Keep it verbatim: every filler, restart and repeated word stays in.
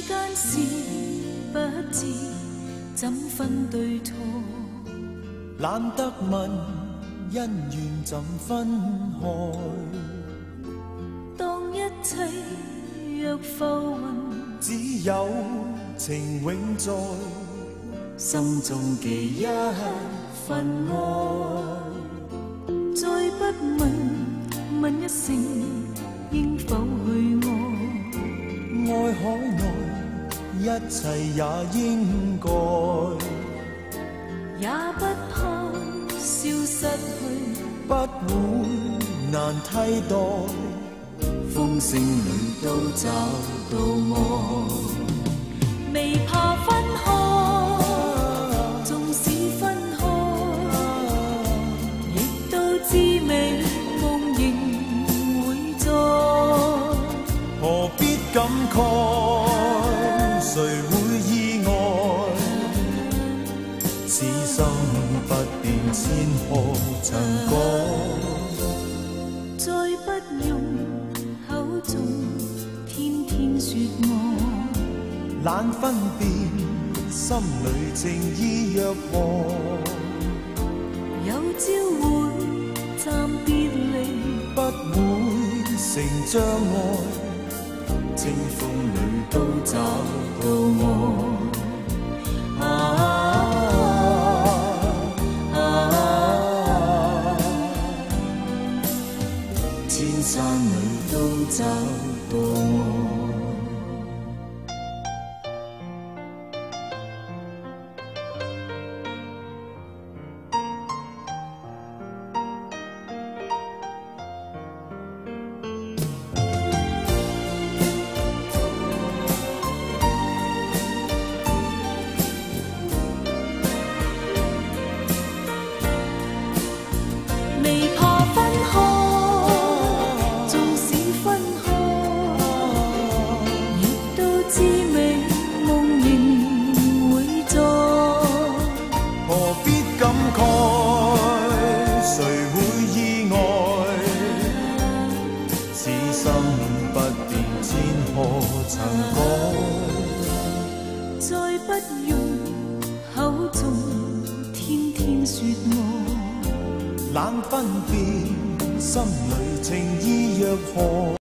間事不知怎分對錯， 懶得問恩怨怎分開。 當一切若浮雲， 只有情永在，心中記一份愛。 再不問問一聲應否去愛， 愛海內一切也應該， 也不怕消失去， 不會難替代。風聲裏都找到愛， 未怕分開，縱使分開，亦都知美夢仍會在。 何必感慨？誰會意外？此心不變，千何曾改。 再不用口中天天說愛， 懶分辨心裏情意若何。 有朝會暫別離， 不會成障礙，清風裏都找到愛。啊啊啊、千山裏都找到愛。 未怕分開，縱使分開，亦都知美夢仍會在。 何必感慨？誰會意外？此心不變，千何曾改。 再不用口中天天說愛， 懶分辨心裏情意若何。